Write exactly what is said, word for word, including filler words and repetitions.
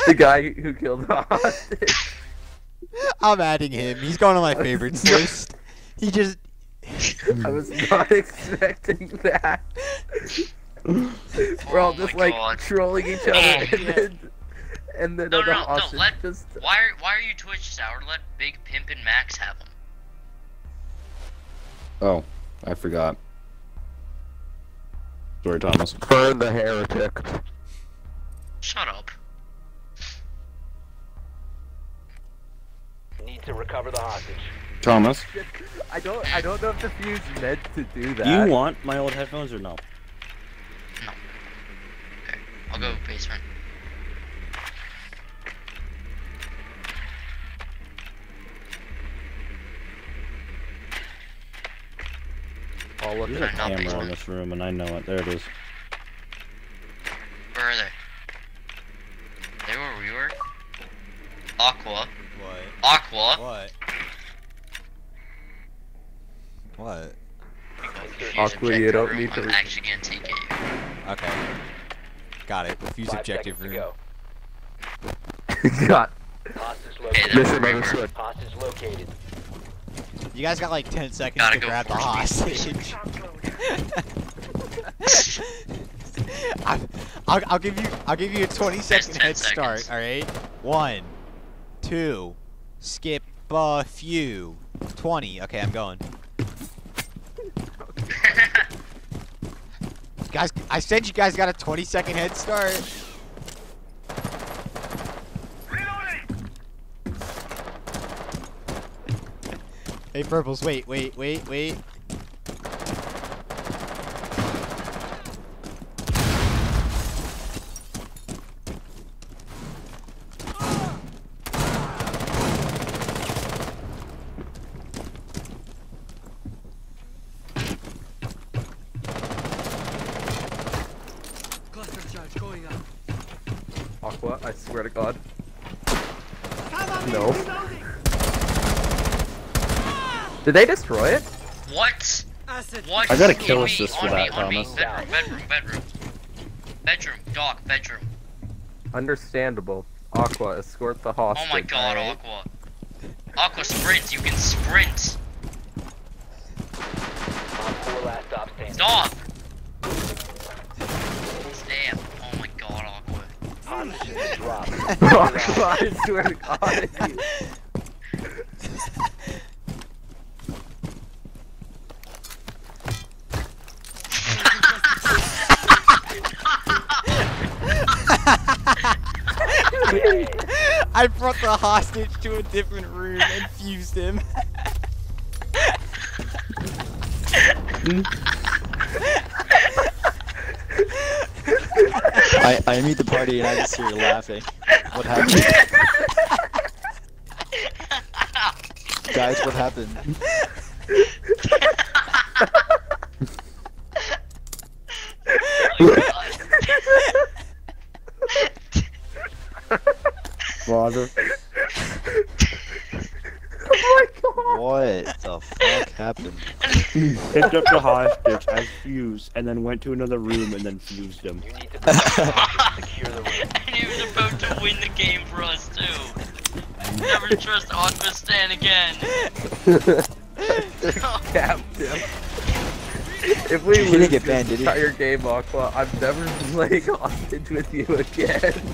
The guy who killed the hostage. I'm adding him. He's going on my favorites list. He just. I was not expecting that. We're all Oh just my like God. trolling each other, Oh, and yeah. then and then No, the no, no, hostage no, let, just. why are, why are you Twitch sour? Let Big Pimp and Max have them. Oh, I forgot. Sorry, Thomas. Burn the heretic. Shut up. Need to recover the hostage. Thomas. I don't. I don't know if the fuse meant to do that. Do you want my old headphones or no? No. Okay, I'll go basement. Oh, look There's at a not camera in basement. this room, and I know it. There it is. Where are they? They were where we were? Aqua. What? Aqua. What? What? Aqua, you don't need to I'm re- actually gonna take it. Okay. Got it. Refuse Five objective seconds room. to go. God. Hostage Okay, located. that's Mission where we were. understood. Hostage located. You guys got like ten seconds Gotta to go grab the force hostage. I, I'll, I'll give you. I'll give you a twenty second ten head start. seconds. All right. One, two, skip a few. Twenty. Okay, I'm going. Guys, I said you guys got a twenty second head start. Hey, Purples, wait, wait, wait, wait. Aqua, I swear to God. No. Did they destroy it? What? What? I got a On kill me, assist for on me, that, on me. Thomas. Bedroom, bedroom, bedroom. Bedroom, dog, bedroom. Understandable. Aqua, escort the hostage. Oh my God, alright? Aqua. Aqua, sprint. You can sprint. On four last stop standing. Dog. Damn. Oh my God, Aqua. Hostage has been dropped. Aqua, I swear to God. I brought the hostage to a different room and fused him. I, I meet the party and I just hear you laughing. What happened? Guys, what happened? Father. Oh my God. What the fuck happened? Picked up the hostage, I fused, and then went to another room and then fused him. You need to protect the hostage and secure the room. And he was about to win the game for us too. Never trust Aqua Stan again. Captain. If we He didn't lose get this banned, did he? entire game, Aqua, I'm never playing hostage with you again.